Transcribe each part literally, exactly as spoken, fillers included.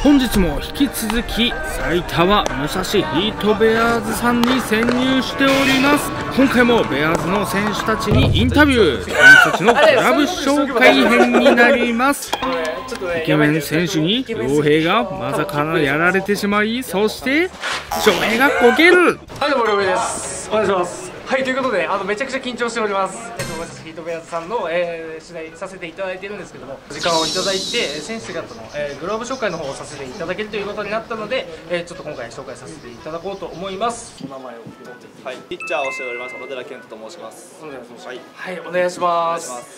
本日も引き続き埼玉武蔵ヒートベアーズさんに潜入しております。今回もベアーズの選手たちにインタビュー、選手たちのクラブ紹介編になります。イケメン選手に陽平がまさかのやられてしまい、そして翔平がこける。 はい、どうも亮平です。お願いします。はい、ということで、あのめちゃくちゃ緊張しております。えっと、私ヒートベアーズさんの、えー、取材させていただいているんですけども、時間をいただいて、選手方の、えー、グローブ紹介の方をさせていただけるということになったので、えー、ちょっと今回紹介させていただこうと思います。お名前をはい、ピッチャーをしております小寺健人と申します。 お願いします。 はい、 はい、お願いします。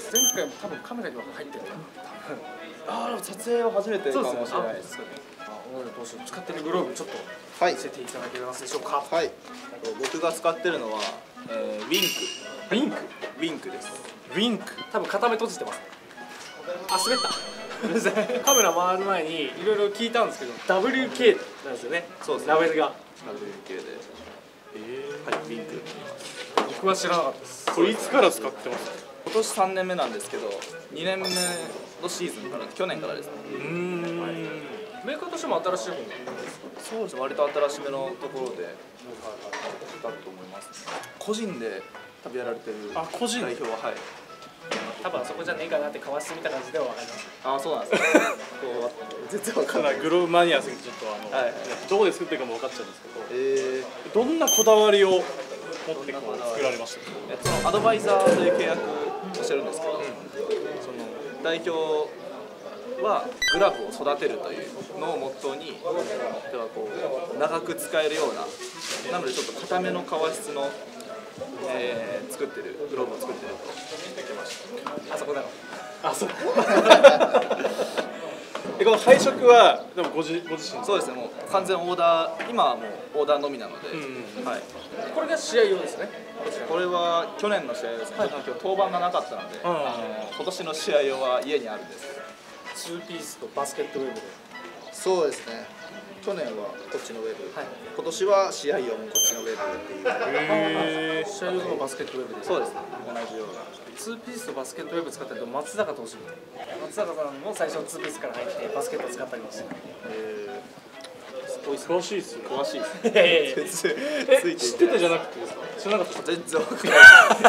前回も多分カメラには入ってるかな。 ああ、撮影は初めてかもしれないです。 小寺投手使ってるグローブちょっと見せていただけますでしょうか。 はい、僕が使ってるのは、えー、ウィンク。 ウィンクウィンクです。 ウィンク多分片目閉じてます。あ、滑ったカメラ回る前にいろいろ聞いたんですけど ダブリューケー なんですよね。そうですね、ラベルがダブリューケー で、えー、はい、ウィンク。 僕は知らなかったです。 これいつから使ってますか？ 今年さんねんめなんですけど、にねんめのシーズンから、去年からですね。 うーん、はい、メーカーとしても新しい方なんですか？ そうですね、割と新しめのところでだと思います。個人で多分やられてる代表は、はい、 多分そこじゃねえかなってかわしてみた感じでは分かります。 ああ、そうなんですねこう全然分かんない。 グローブマニアすぎてちょっとあの、はい、どこで作ってるかも分かっちゃうんですけど、 えー、 どんなこだわりを持ってこう作られましたか？ そのアドバイザーという契約をしてるんですけど、うん、その代表はグラブを育てるというのをモットーに、ではこう長く使えるような、なのでちょっと固めの革質の、えー、作ってるグローブを作ってると言ってました。 あそこだろ。 あそこで、この配色はでもご自ご自身？ そうですね、もう完全オーダー、今はもうオーダーのみなので、うん、はい、 これが試合用ですね。 これは去年の試合ですね、はい、ちょっと今日登板がなかったので、うん、あの今年の試合用は家にあるんです。 ツーピースとバスケットウェーブで。 そうですね、去年はこっちのウェーブ、はい、今年は試合用もこっちのウェーブっていう。 へー、試合用のバスケットウェーブで。 そうですね、同じようなツーピースとバスケットウェーブ使ってると松坂投手、松坂さんも最初ツーピースから入ってバスケット使ったりもして。 詳しいですよ。 詳しいです。 いやいやいや、 え、知ってたじゃなくてですか？知らなかった。 全然わかんない。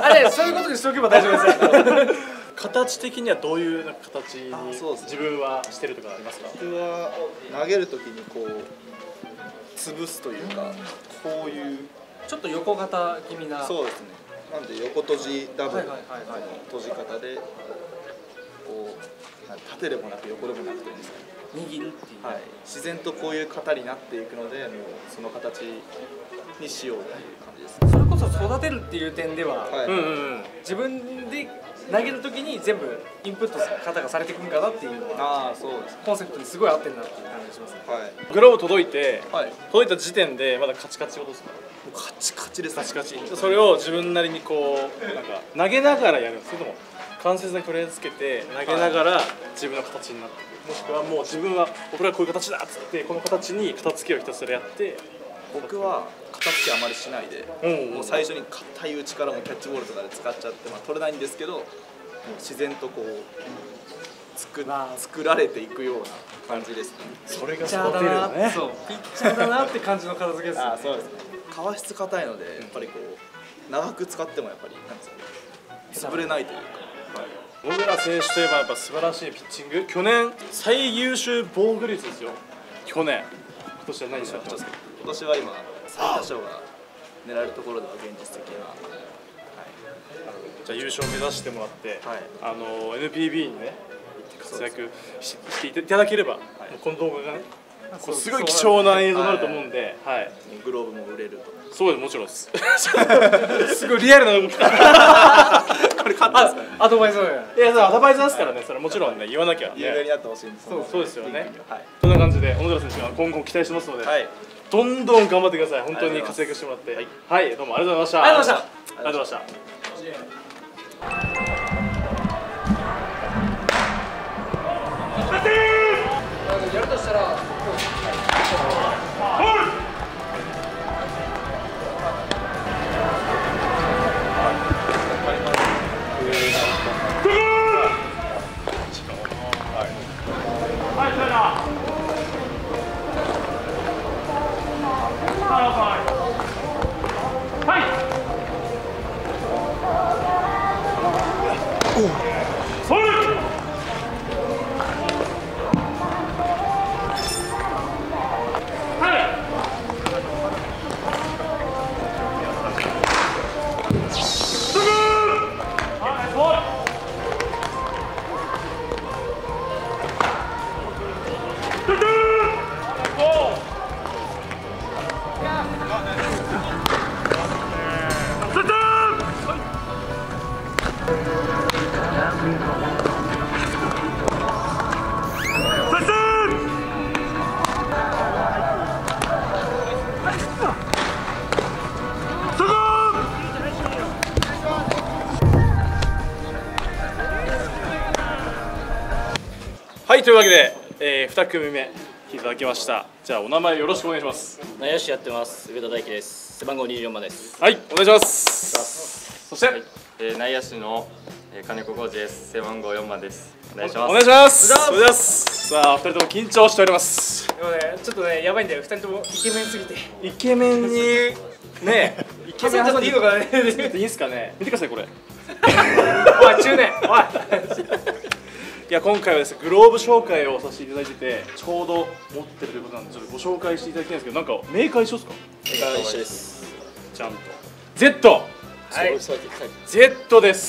あれ、そういうことにしておけば大丈夫ですよ。 形的にはどういう形に自分はしてるとかありますか？ 僕は投げるときにこう潰すというか、こういうちょっと横型気味な。 そうですね。なんで横閉じダブルの閉じ方で、こう縦でもなく横でもなくてですね、 握るっていう、 はい、自然とこういう型になっていくので、もうその形にしようという感じです。 それこそ育てるっていう点では、 はい、うんうん、 自分で投げるときに全部インプット型がされていくんかなっていうのは、 あ、そうです、 コンセプトにすごい合ってるなっていう感じがしますね。 はい、 グローブ届いて、はい、届いた時点でまだカチカチことですか？ カチカチです。 カチカチ。それを自分なりにこうなんか投げながらやる。それとも関節にこれつけて投げながら自分の形になっていく。もしくはもう自分は僕らこういう形だっつってこの形に片付けをひたすらやって。 僕は片付けあまりしないで、うんうん、もう最初に硬い内からもキャッチボールとかで使っちゃって、まあ、取れないんですけど、もう自然とこう作, 作られていくような感じですね。 それが育てるよね。 そう、ピッチャーだなって感じの片付けですね。 あ、そうですね。革質硬いので、やっぱりこう長く使ってもやっぱりなんですか、潰れないというか。 小倉選手といえばやっぱ素晴らしいピッチング。去年最優秀防御率ですよ。去年。今年は何ですか？ 今年は今最多勝が狙えるところでは現実的な、はい、 じゃあ優勝を目指してもらって、はい、あの エヌピービー にね活躍していただければ、はい、この動画がね、これすごい貴重な映像になると思うんで、はい、 グローブも売れると。 そうです、もちろんです。すごいリアルな動き。これ勝ったんですかね。 アドバイザー。 いや、アドバイザーですからね、それもちろんね言わなきゃ有名になってほしいんです。 そうですよね。そんな感じで小野寺選手は今後期待してますので。どんどん頑張ってください。本当に活躍してもらって、はい、はい、どうもありがとうございました。 ありがとうございました。 ありがとうございました。 やるとしたら。はい、それだ。 というわけで、えー、に組目来ていただきました。じゃあお名前よろしくお願いします。 内野手やってます上田大輝です。背番号にじゅうよんばんです。 はい、お願いします。そして、はい、 えー、内野手の、えー、金子浩二です。背番号よんばんです。お願いします。 お願いします。お願いします。さあ、お二人とも緊張しております。 でもね、ちょっとね、やばいんだよ。二人ともイケメンすぎて。 イケメンにね、イケメン挟んでいいのかね。 いいですかね。見てくださいこれ。 おい、中年。おい。 いや、今回はですね、グローブ紹介をさせていただいてて、ちょうど持ってるということなんで、ちょっとご紹介していただきたいんですけど、なんかメーカー一緒ですか？ メーカー一緒です。 ちゃんと Z。 はい、 Z です。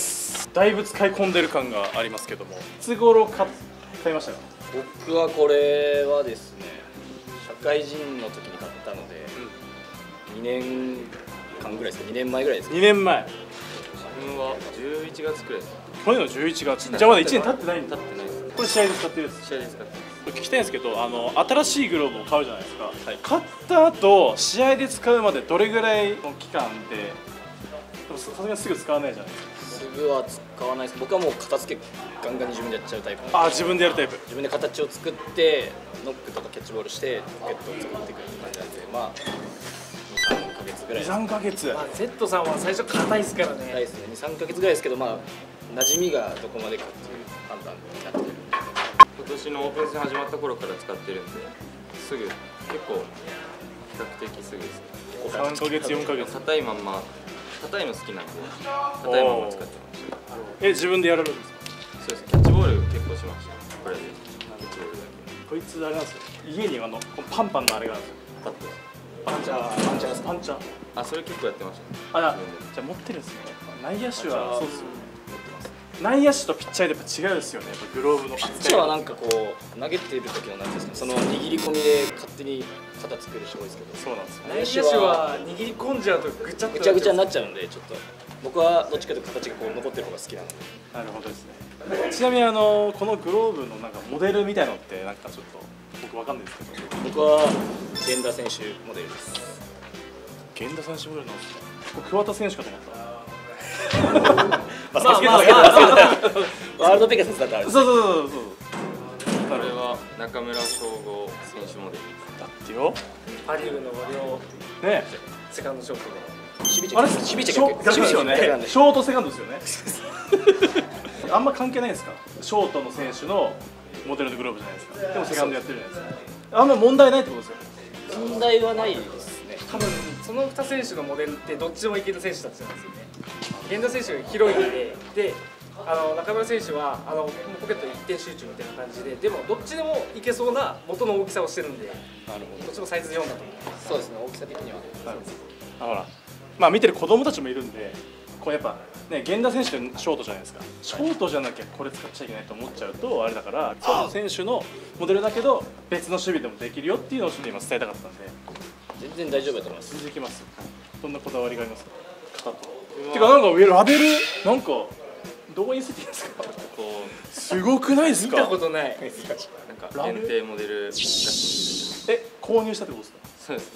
だいぶ使い込んでる感がありますけども、いつ頃買買いましたか？ 僕はこれはですね、社会人の時に買ったので、うん、にねんかんぐらいですか、にねんまえぐらいですか。 にねんまえ。 自分はじゅういちがつくらいです。 去年のじゅういちがつ。じゃあまだいちねん経ってないんだ。 経ってないです。 これ試合で使ってるやつ。 試合で使ってます。 これ聞きたいんですけど、あの新しいグローブを買うじゃないですか。はい、買った後試合で使うまでどれぐらいの期間で、さすがにすぐ使わないじゃないですか。 すぐは使わないです。僕はもう片付けガンガンに自分でやっちゃうタイプ。 あ、自分でやるタイプ。 自分で形を作ってノックとかキャッチボールしてポケットを作っていく感じなんで、まあにさんかげつぐらい。 にさんかげつ。 まあ Z さんは最初硬いですからね。 硬いですね。にさんかげつぐらいですけど、まあ馴染みがどこまでかっていう判断になってる。 今年のオープン戦始まった頃から使ってるんで、すぐ結構比較的すぐですね。 さんかげつよんかげつ。 硬いまんま、硬いの好きなんで硬いまま使ってました。 え、自分でやられるんですか？ そうです。キャッチボール結構しました。これでキャッチボールだけ。 こいつあれなんですよ。家にあのパンパンのあれがあるんですよ。 パッと。 パンチャー、パンチャー、パンチャー。 あ、それ結構やってました。 あ、じゃあ持ってるんですね。内野手はそうですよ。内野手とピッチャーでやっぱ違うですよね。やっぱグローブのピッチャーはなんかこう投げている時のなんですか、その握り込みで勝手に肩作る人多いですけど、 そうなんですよ。 内野手は握り込んじゃうとぐちゃっとぐちゃぐちゃになっちゃうんで、ちょっと僕はどっちかというと形がこう残ってる方が好きなので。 なるほどですね。ちなみにあのこのグローブのなんかモデルみたいのってなんかちょっと僕わかんないですけど、 僕は源田選手モデルです。 源田選手モデルなんですか？僕桑田選手かと思った。 バスケットだけどワールドペガサスだってある。 そうそうそうそう。 これは中村奨吾選手モデルだってよ。 パ・リーグの両ね、 セカンドショートのあれ守備チェック逆ですよね。ショートセカンドですよね。あんま関係ないですか？ショートの選手のモデルのグローブじゃないですか。でもセカンドやってるじゃないですか。あんま問題ないってことですよ。 問題はないですね。 多分そのに選手のモデルってどっちでもいける選手たちなんですよね。源田選手が広いんで、であの中村選手はあのポケット一点集中みたいな感じで、でもどっちでもいけそうな元の大きさをしてるんで、 なるほど。 どっちもサイズよんだと思います。 そうですね、大きさ的には。 なるほど。あ、ほら、まあ見てる子供たちもいるんで、こうやっぱね、源田選手ってショートじゃないですか。ショートじゃなきゃこれ使っちゃいけないと思っちゃうとあれだから、その選手のモデルだけど別の守備でもできるよっていうのをちょっと今伝えたかったんで。 全然大丈夫だと思います。 続きます。どんなこだわりがありますか？型と。てかなんか上ラベルなんかどこについてるんですか？ こうすごくないですか？ 見たことない。 なんか限定モデルらしい。 え、購入したってことですか？ そうですね。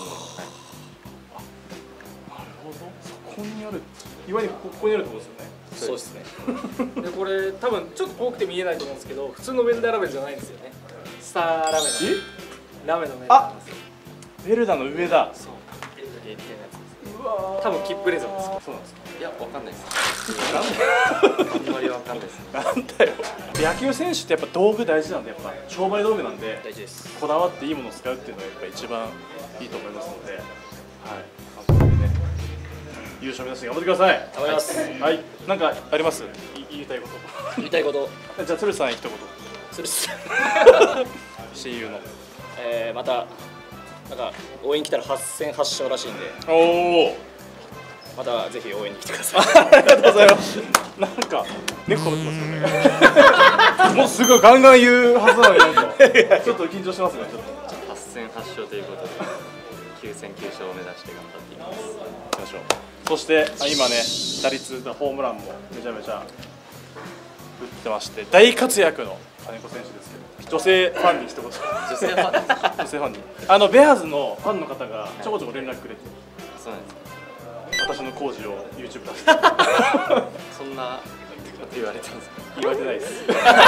なるほど。そこにある、いわゆるここにあるってことですよね。 そうですね。 でこれ多分ちょっと遠くて見えないと思うんですけど、普通のウェルダーラベルじゃないんですよね。スターラメのラメのウェルダーなんですよ。 ベルダの上だ。 そう。 限定のやつです。 うわ。 多分キップレザーです。 そうなんですか。 いや、わかんないです。あんまりわかんないです。 なんだよ。野球選手ってやっぱ道具大事なんで、やっぱ商売道具なんで大事です。 こだわっていいものを使うっていうのがやっぱ一番いいと思いますので、はい。あとでね、優勝目指して頑張ってください。 頑張ります。 はい。なんかあります？言いたいこと。 言いたいこと。 じゃあ鶴さん一言。 そうです。 親友の。 えー、またなんか応援来たらはっ戦はっ勝らしいんで。 おお。 またぜひ応援に来てください。 ありがとうございます。なんか猫食べてますよね。もうすごいガンガン言うはずなのになんかちょっと緊張してますね。ちょっとはっ戦はっ勝ということできゅう戦きゅう勝を目指して頑張っています。 行きましょう。そして今ね、打率ホームランもめちゃめちゃ打ってまして大活躍の金子選手ですけど、女性ファンに一言。 女性ファン女性ファンにあのベアーズのファンの方がちょこちょこ連絡くれて、 そうなんです。 私の工事を YouTube 出してそんな言われたんですか？ 言われてないです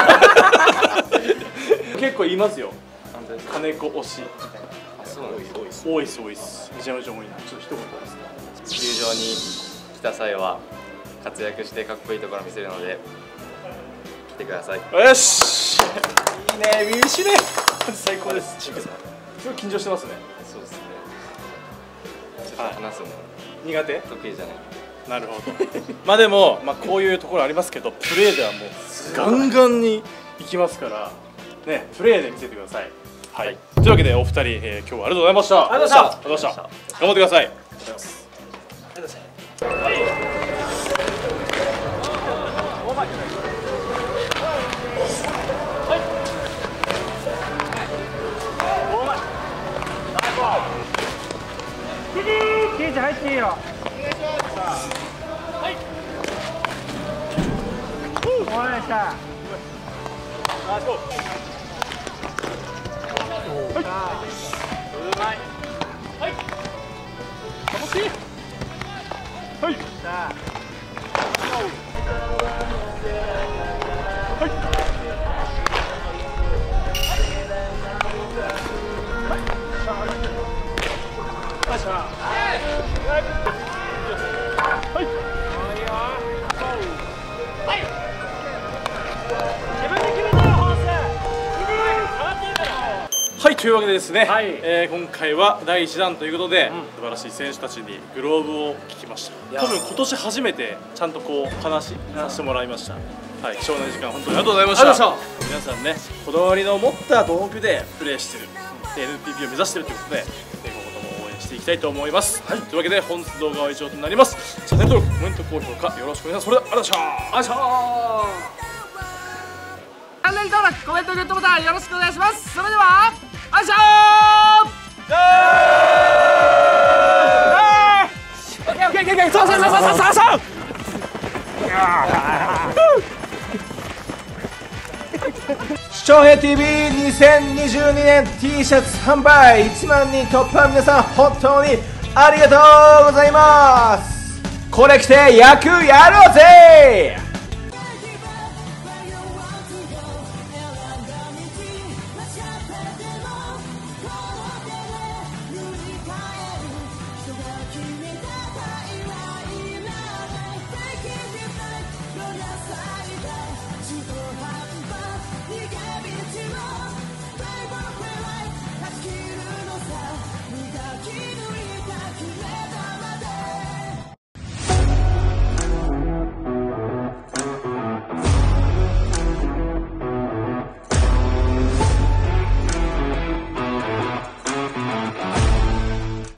結構言いますよ、金子推しみたいな。 あ、そうなんです。 多いです多いです多いです。めちゃめちゃ多いな。ちょっと一言ですか。 球場に来た際は活躍してかっこいいところを見せるので来てください。 よしいいね、見しね最高です。すごい緊張してますね。 そうですね。ちょっと話すの苦手？ 得意じゃない。 なるほどまあでも、まあ、こういうところありますけど、プレーではもうガンガンにいきますからね、プレーで見せてください。はい、はい、というわけでお二人、えー、今日はありがとうございました。 ありがとうございました。 ありがとうございました。頑張ってください。ありがとうございます。 ケイチ入っていいよ。お願いした。 はい、というわけでですね、 はい、 えー、今回はだいいちだんということで、うん、素晴らしい選手たちにグローブを聞きました。多分今年初めてちゃんとこう話させてもらいました。はい、貴重な時間本当にありがとうございました。皆さんね、こだわりの持った道具でプレーしてる、うん、エヌピーピー を目指してるということで、今後とも応援していきたいと思います。はい、というわけで本日動画は以上となります。チャンネル登録、コメント、高評価よろしくお願いします。それではありがとうございました。 チャンネル登録、コメント、グッドボタンよろしくお願いします。それではあいしょー。オッケーオッケーオッケー、そうそうそうそうそうそう。 視聴兵 ティーブイにせんにじゅうにねん T シャツ販売いちまんにん突破、皆さん本当にありがとうございます。これ着て野球やろうぜ。